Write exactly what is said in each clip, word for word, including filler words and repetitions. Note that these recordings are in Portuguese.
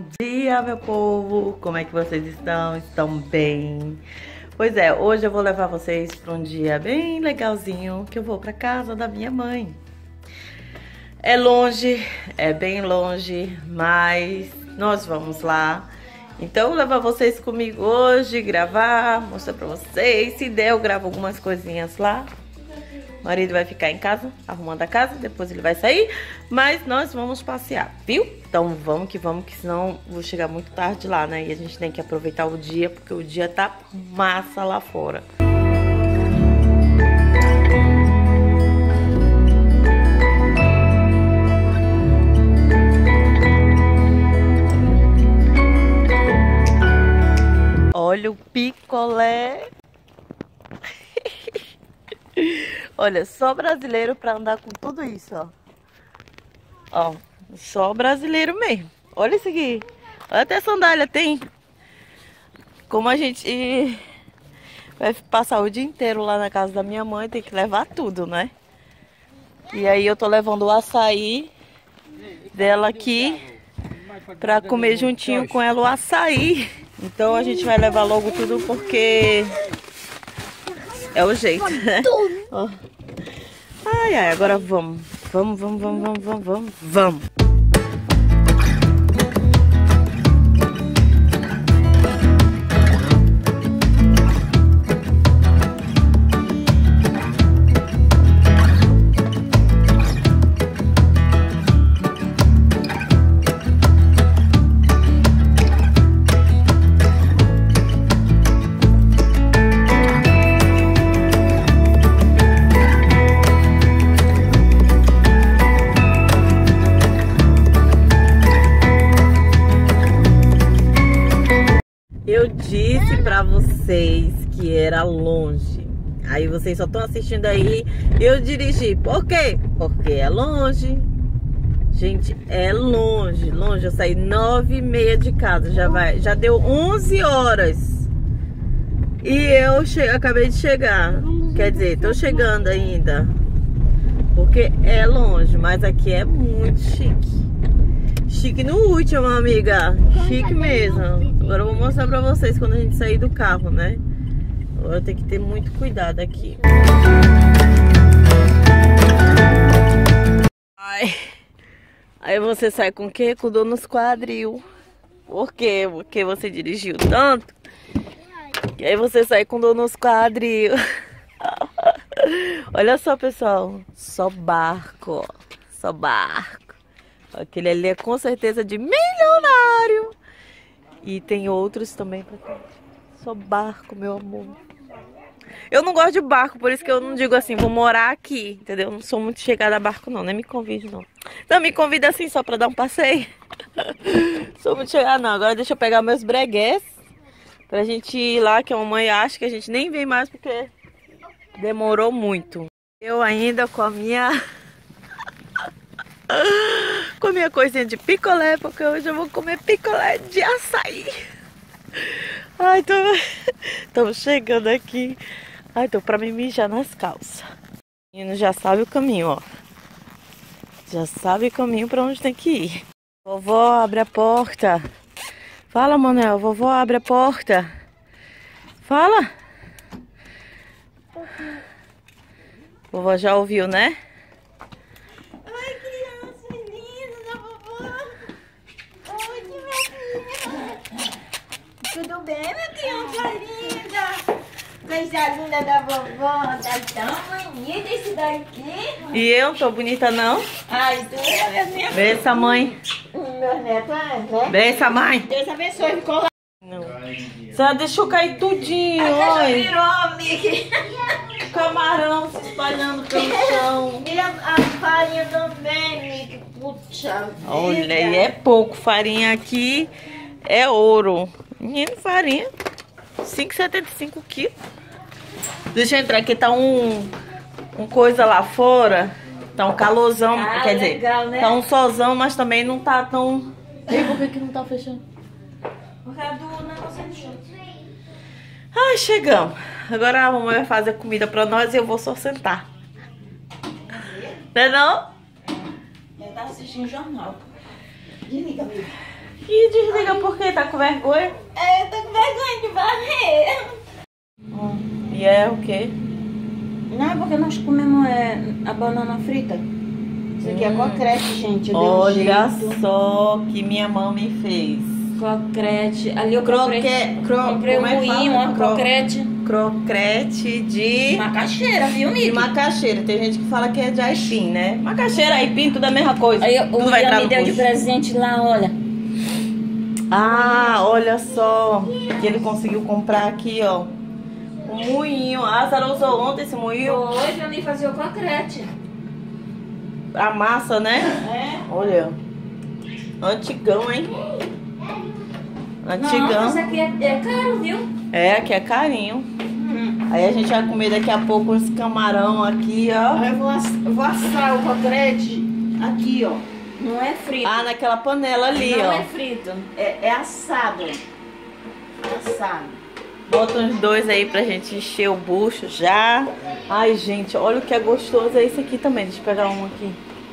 dia, meu povo! Como é que vocês estão? Estão bem? Pois é, hoje eu vou levar vocês para um dia bem legalzinho, que eu vou para casa da minha mãe. É longe, é bem longe, mas nós vamos lá. Então eu vou levar vocês comigo hoje, gravar, mostrar para vocês. Se der, eu gravo algumas coisinhas lá. O marido vai ficar em casa, arrumando a casa, depois ele vai sair, mas nós vamos passear, viu? Então vamos que vamos, que senão vou chegar muito tarde lá, né? E a gente tem que aproveitar o dia, porque o dia tá massa lá fora. Olha o picolé. Olha, só brasileiro pra andar com tudo isso, ó. Ó, só brasileiro mesmo. Olha isso aqui. Olha, até sandália tem. Como a gente vai passar o dia inteiro lá na casa da minha mãe, tem que levar tudo, né? E aí eu tô levando o açaí dela aqui pra comer juntinho com ela o açaí. Então a gente vai levar logo tudo porque é o jeito, né? Ó. Ai, ai, agora vamos. Vamos, vamos, vamos, vamos, vamos, vamos, vamos. Eu disse pra vocês que era longe. Aí vocês só estão assistindo aí. Eu dirigi. Por quê? Porque é longe. Gente, é longe. Longe. Eu saí nove e meia de casa. Já, vai, já deu onze horas. E eu che acabei de chegar. Quer dizer, tô chegando ainda. Porque é longe. Mas aqui é muito chique. Chique no último, amiga. Chique mesmo. Agora eu vou mostrar pra vocês quando a gente sair do carro, né? Agora tem que ter muito cuidado aqui. Ai. Aí você sai com o quê? Com dor nos quadril. Por quê? Porque você dirigiu tanto. E aí você sai com dor nos quadril. Olha só, pessoal. Só barco, ó. Só barco. Aquele ali é com certeza de milionário. E tem outros também pra cá. Só barco, meu amor. Eu não gosto de barco, por isso que eu não digo assim, vou morar aqui, entendeu? Eu não sou muito chegada a barco, não. Nem me convide, não. Não, me convida assim, só pra dar um passeio. Sou muito chegada, não. Agora deixa eu pegar meus breguês pra gente ir lá, que a mamãe acha que a gente nem vem mais, porque demorou muito. Eu ainda com a minha... com a minha coisinha de picolé, porque hoje eu vou comer picolé de açaí. Ai, tô... Estamos chegando aqui. Ai, tô pra me mijar nas calças. O menino já sabe o caminho, ó. Já sabe o caminho pra onde tem que ir. Vovó, abre a porta. Fala, Manuel. Vovó, abre a porta. Fala. Vovó já ouviu, né? Tudo bem, minha criança linda? Coisa linda da vovó, tá tão bonita esse daqui. E eu, tô bonita não? Ai, tu é minha filha. Beça, mãe. Meu neto é, né? Beça, mãe. Deus abençoe, ficou lá. Não. Só deixou cair tudinho, A olha. virou, Mickey. Camarão se espalhando pelo chão. Mira a farinha também, Mickey. Puxa vida. Olha, e é pouco. Farinha aqui é ouro. Menino, farinha. cinco e setenta e cinco quilos. Deixa eu entrar aqui, tá um, um coisa lá fora. Tá um calorzão, Ah, quer legal, dizer, né? tá um solzão, mas também não tá tão... E por que que não tá fechando? Por causa do negócio do chão. Ai, chegamos. Agora a mamãe vai fazer comida pra nós e eu vou só sentar. Não é não? Eu tava assistindo jornal. Desliga, amiga. E desliga por quê? Tá com vergonha? É, eu tô com vergonha de varrer. Hum. E é o quê? Não, é porque nós comemos é, a banana frita. Isso aqui hum. é cocrete, gente. Eu Olha dei um jeito. só que minha mãe fez. Cocrete. Ali eu Croque... comprei, Cro... comprei um moinho, ó, Cro... cocrete. Crocrete de... Macaxeira, viu, Mickey? De macaxeira. Tem gente que fala que é de aipim, né? Macaxeira, aipim, tudo é a mesma coisa. Aí tudo o vai William entrar me no deu de bucho. presente lá, olha. Ah, olha só. Que ele conseguiu comprar aqui, ó. Um moinho. Ah, a Sara usou ontem esse moinho. Hoje pra mim fazer o cocrete. A massa, né? É. Olha. Antigão, hein? Antigão. Não, isso aqui é, é caro, viu? É, aqui é carinho. Hum. Aí a gente vai comer daqui a pouco uns camarão aqui, ó. Eu vou, ass eu vou assar o cocrete aqui, ó. Não é frito. Ah, naquela panela ali, não ó. é frito. É, é assado. Assado. Bota uns dois aí pra gente encher o bucho já. Ai, gente, olha o que é gostoso. É esse aqui também. Deixa eu pegar um aqui.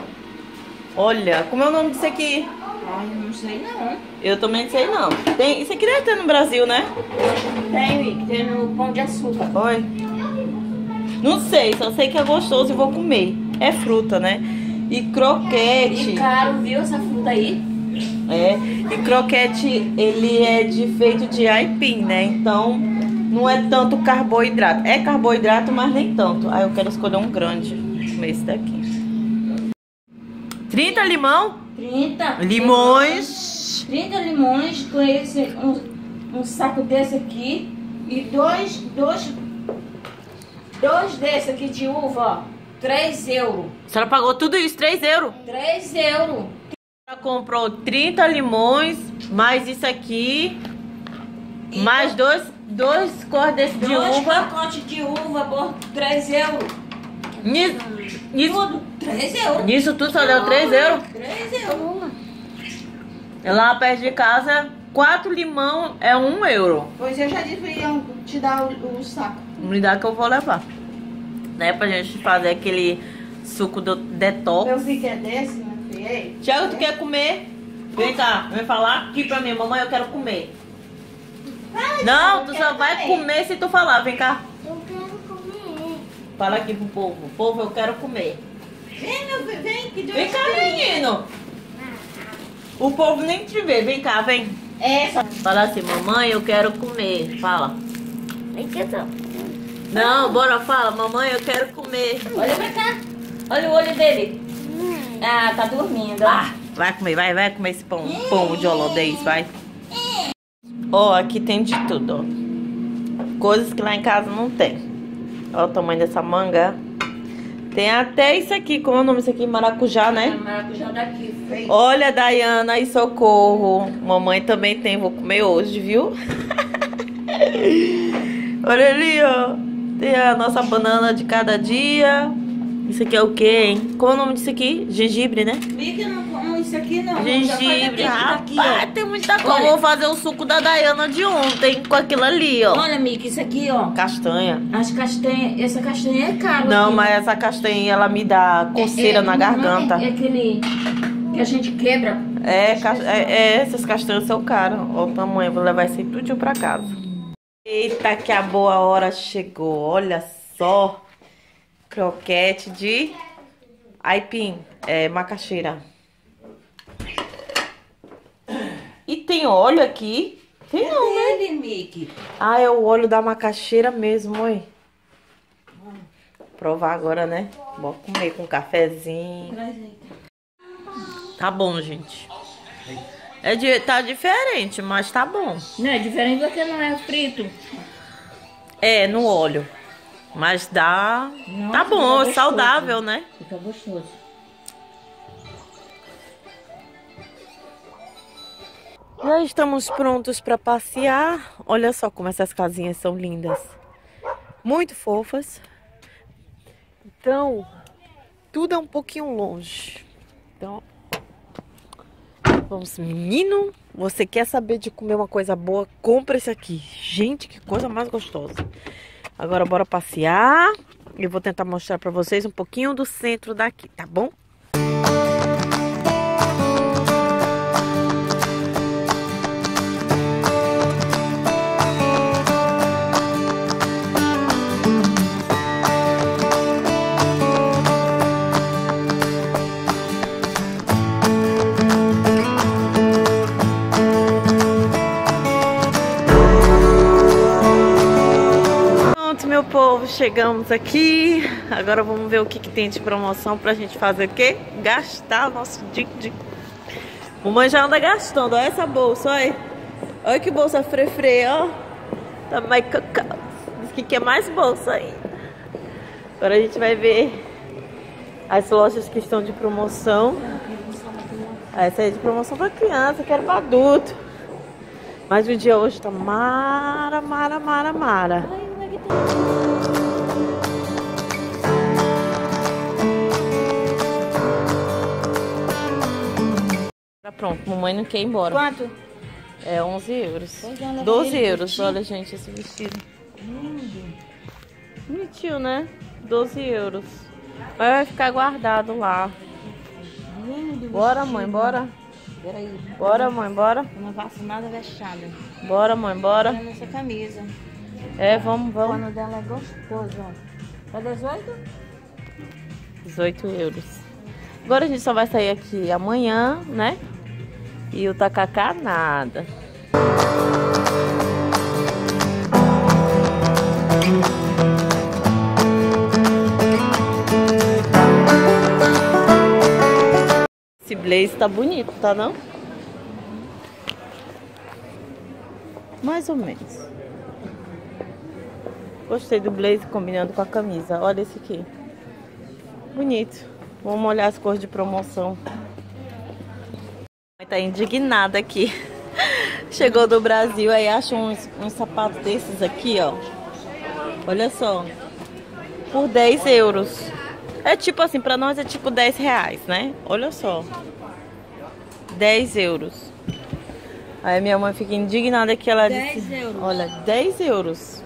Olha, como é o nome disso aqui? Ai, não sei não. Eu também não sei não. Tem, isso aqui deve ter no Brasil, né? Tem, Wick, tem no Pão de Açúcar. Oi? Não sei, só sei que é gostoso e vou comer. É fruta, né? E croquete. E caro, viu, essa fruta aí? É. E croquete, ele é de, feito de aipim, né? Então, não é tanto carboidrato. É carboidrato, mas nem tanto. Aí eu quero escolher um grande. Vou comer esse daqui. trinta limão? trinta. Limões. trinta limões com esse, um, um saco desse aqui. E dois, dois, dois desse aqui de uva, ó. três euros. A senhora pagou tudo isso, três euros? três euros. Ela comprou trinta limões, mais isso aqui, E mais dois, dois cores desse de dois uva. pacotes de uva por três euros. Nisso, nisso, Tudo, três euros. nisso tudo só deu três euros. três euros. Lá perto de casa, quatro limão é um euro. Pois eu já disse que iam te dar o, o saco. Me dá que eu vou levar. Né, pra gente fazer aquele suco do detox. Eu vi que é desse, meu filho. Ei, Tiago, tu quer comer? Vem cá, vem falar aqui pra mim. Mamãe, eu quero comer. Vai, Não, eu tu quero só vai comer. comer se tu falar. Vem cá. Eu quero comer. Fala aqui pro povo. Povo, eu quero comer. Vem, meu filho, vem. Que Vem cá, menino. O povo nem te vê. Vem cá, vem. É, só... Fala assim, mamãe, eu quero comer. Fala. Vem que eu tô. Não, bora, fala. Mamãe, eu quero comer. Olha pra cá. Olha o olho dele. Ah, tá dormindo. ó. Ah, vai comer, vai, vai comer esse pão. Pão de holodês, vai. Ó, aqui tem de tudo, ó. Coisas que lá em casa não tem. Ó o tamanho dessa manga. Tem até isso aqui, como é o nome disso aqui? Maracujá, É né? maracujá daqui, feio. Olha, Dayana e Socorro. Mamãe também tem, vou comer hoje, viu? Olha ali, ó. Tem a nossa banana de cada dia. Isso aqui é o quê, hein? Qual é o nome disso aqui? Gengibre, né? Mickey não come isso aqui, não. Gengibre. Já faz Rapaz, aqui, tem muita coisa. Olha. Vou fazer o suco da Dayana de ontem com aquilo ali, ó. ó. Olha, Mickey, isso aqui, ó. Castanha. As castanhas, essa castanha é caro. Não, aqui. mas essa castanha, ela me dá coceira É- é- na não garganta. É, é aquele que a gente quebra. É, ca- é, é, essas castanhas são caras. Olha o tamanho, vou levar isso aí tudinho pra casa. Eita, que a boa hora chegou. Olha só. Croquete de aipim, é, macaxeira. E tem óleo aqui? Tem não, né? Ele, Mickey. Ah, é o óleo da macaxeira mesmo, oi. Provar agora, né? Vou comer com um cafezinho. Traz aí. Tá bom, gente. É de, tá diferente, mas tá bom. Não, é diferente porque não é frito. É, no óleo. Mas dá... Nossa, tá bom, fica é gostoso. saudável, né? Fica gostoso. Já estamos prontos para passear. Olha só como essas casinhas são lindas. Muito fofas. Então, tudo é um pouquinho longe. Então, vamos, menino. Você quer saber de comer uma coisa boa? Compra esse aqui. Gente, que coisa mais gostosa. Agora bora passear. Eu vou tentar mostrar para vocês um pouquinho do centro daqui, tá bom? povo, chegamos aqui. Agora vamos ver o que, que tem de promoção pra gente fazer o quê? Gastar o nosso din-din. Mamãe já anda gastando, olha essa bolsa, olha. Olha que bolsa frefre, ó. Tá mais cacau. Diz que quer mais bolsa ainda. Agora a gente vai ver as lojas que estão de promoção. Essa aí é de promoção pra criança, quero pra adulto. Mas o dia hoje tá mara, mara, mara, mara. Tá pronto, mamãe não quer ir embora. Quanto? É onze euros. doze euros, olha gente, esse vestido. Lindo. Bonitinho, né? doze euros. Mas vai ficar guardado lá. Lindo. Bora, vestido. mãe, bora. Peraí. Bora, mãe, bora. Não faço nada vexada. Bora, mãe, bora. Olha nessa camisa. É, vamos, O vamos. pano dela é gostoso, ó. Tá dezoito? dezoito euros. Agora a gente só vai sair aqui amanhã, né? E o tacacá, nada. Esse blazer tá bonito, tá não? Mais ou menos. Gostei do blazer combinando com a camisa. Olha esse aqui. Bonito. Vamos olhar as cores de promoção. Tá indignada aqui. Chegou do Brasil, aí acha uns, uns sapatos desses aqui, ó. Olha só. Por dez euros. É tipo assim, pra nós é tipo dez reais, né? Olha só. dez euros. Aí minha mãe fica indignada que ela disse... dez euros. Olha, dez euros.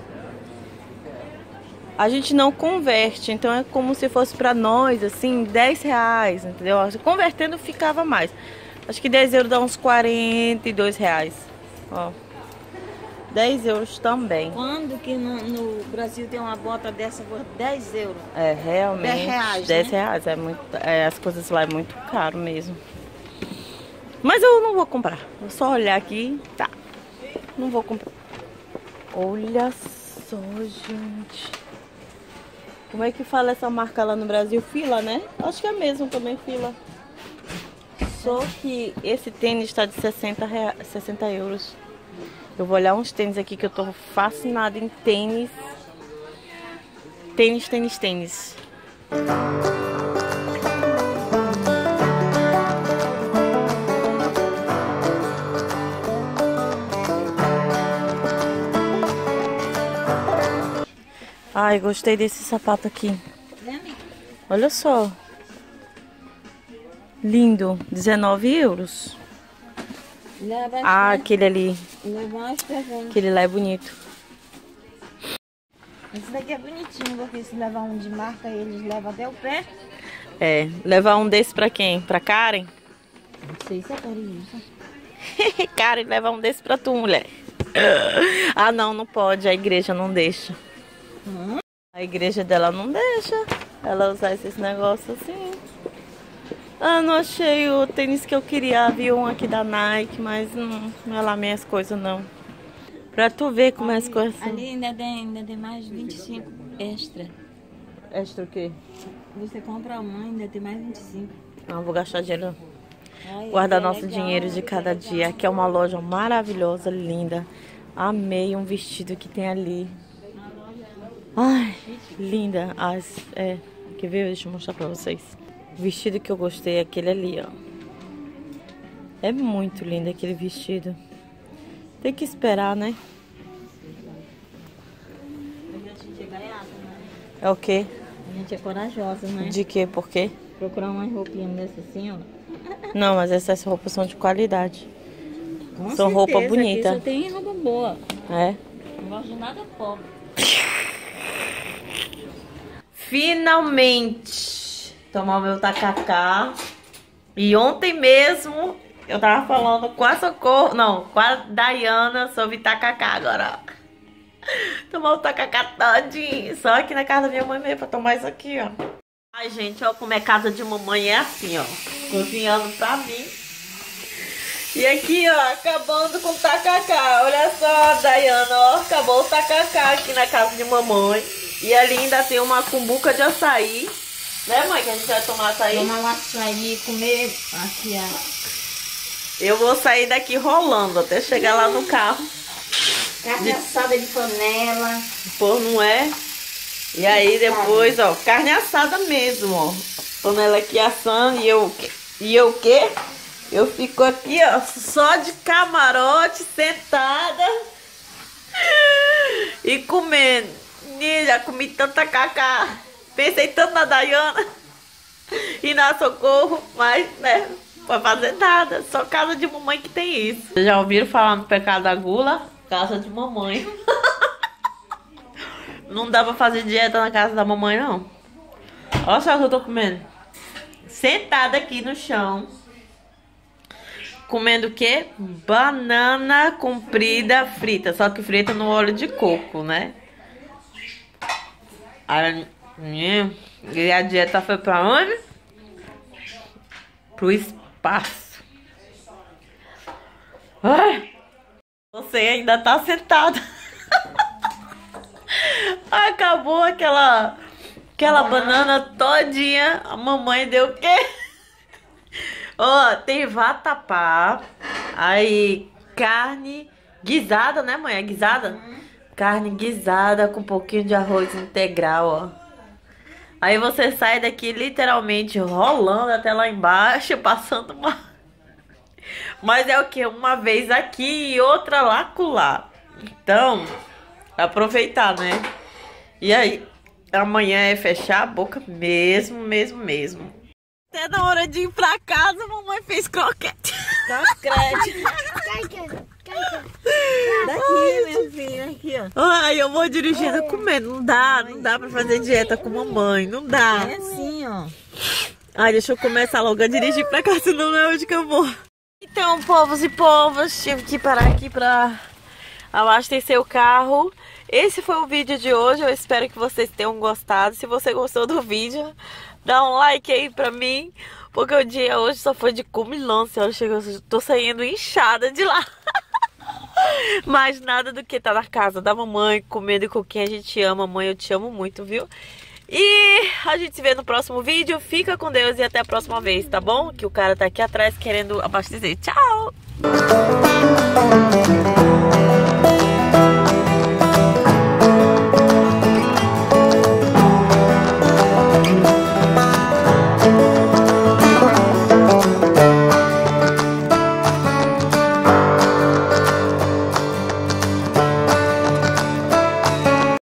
A gente não converte, então é como se fosse pra nós, assim, dez reais, entendeu? Convertendo ficava mais. Acho que dez euros dá uns quarenta e dois reais. Ó. dez euros também. Quando que no, no Brasil tem uma bota dessa por dez euros? É, realmente. dez reais, dez né? reais. É muito, é, as coisas lá é muito caro mesmo. Mas eu não vou comprar. Vou só olhar aqui. Tá. Não vou comprar. Olha só, gente. Como é que fala essa marca lá no Brasil? Fila, né? Acho que é mesmo também, Fila. Só que esse tênis está de sessenta, rea... sessenta euros. Eu vou olhar uns tênis aqui que eu tô fascinada em tênis. Tênis, tênis, tênis. Ai, gostei desse sapato aqui. Olha só. Lindo. dezenove euros. Ah, aquele ali. Aquele lá é bonito. Esse daqui é bonitinho, porque se levar um de marca, eles levam até o pé. É, levar um desse pra quem? Pra Karen? Não sei se é carinho. Karen, levar um desse pra tu, mulher. Ah, não, não pode. A igreja não deixa. Hum? A igreja dela não deixa ela usar esses negócios assim. Ah, não achei o tênis que eu queria. Havia um aqui da Nike, mas não, não é lá minhas coisas, não. Pra tu ver como é as coisas são. Ali ainda tem, ainda tem mais vinte e cinco extra. Extra o quê? Você compra uma, ainda tem mais vinte e cinco. Não, vou gastar dinheiro. Ai, Guardar é nosso legal, dinheiro de é cada legal. dia. Aqui é uma loja maravilhosa, linda. Amei um vestido que tem ali. Ai, linda. As, é, quer ver? Deixa eu mostrar pra vocês. O vestido que eu gostei é aquele ali, ó. É muito lindo aquele vestido. Tem que esperar, né? A gente é gaiata, né? É o quê? A gente é corajosa, né? De quê? Por quê? Procurar umas roupinhas dessas assim, ó. Não, mas essas roupas são de qualidade. Com São roupa certeza, bonita. aqui só tem roupa boa. É. Não gosto de nada pobre. Finalmente tomar o meu tacacá. E ontem mesmo eu tava falando com a Socorro, não, com a Dayana sobre tacacá agora. Tomar o tacacá todinho. Só aqui na casa da minha mãe mesmo pra tomar isso aqui, ó. Ai, gente, ó, como é casa de mamãe é assim, ó. Cozinhando pra mim. E aqui, ó, acabando com o tacacá. Olha só, Dayana, ó, acabou o tacacá aqui na casa de mamãe. E ali ainda tem uma cumbuca de açaí. Né, mãe? Que a gente vai tomar açaí. Tomar um açaí, comer aqui, ó. Eu vou sair daqui rolando até chegar lá no carro. Carne de... assada de panela. Pô, não é? E aí depois, ó, carne assada mesmo, ó. Panela aqui assando e eu... E eu o quê? Eu fico aqui, ó, só de camarote, sentada. E comendo. E já comi tanta cacá. Pensei tanto na Dayana e na Socorro, mas, né, não vai fazer nada. Só casa de mamãe que tem isso. Vocês já ouviram falar no pecado da gula? Casa de mamãe. Não dá pra fazer dieta na casa da mamãe, não. Olha só o que eu tô comendo. Sentada aqui no chão. Comendo o quê? Banana comprida frita. Só que frita no óleo de coco, né? Aí... E a dieta foi pra onde? Pro espaço. Ai, você ainda tá sentada. Acabou aquela Aquela banana todinha. A mamãe deu o quê? Ó, tem vatapá. Aí carne guisada, né, mãe? É guisada? Uhum. Carne guisada com um pouquinho de arroz integral, ó. Aí você sai daqui literalmente rolando até lá embaixo, passando uma... Mas é o que? Uma vez aqui e outra lá acolá. Então, aproveitar, né? E aí, amanhã é fechar a boca mesmo, mesmo, mesmo. Até na hora de ir pra casa, a mamãe fez croquete. Croquete. Daqui, minha filha, aqui, ó. Ai, eu vou dirigindo comendo. Não dá, não dá pra fazer dieta com mamãe. Não dá. É assim, ó. Ai, deixa eu começar logo a dirigir pra cá, senão não é onde que eu vou. Então, povos e povos, tive que parar aqui pra abastecer o carro. Esse foi o vídeo de hoje. Eu espero que vocês tenham gostado. Se você gostou do vídeo, dá um like aí pra mim. Porque o dia hoje só foi de comilança. Eu chego, tô saindo inchada de lá. Mas nada do que tá na casa da mamãe, comendo com quem a gente ama. Mãe, eu te amo muito, viu? E a gente se vê no próximo vídeo. Fica com Deus e até a próxima vez, tá bom? Que o cara tá aqui atrás querendo abastecer. Tchau!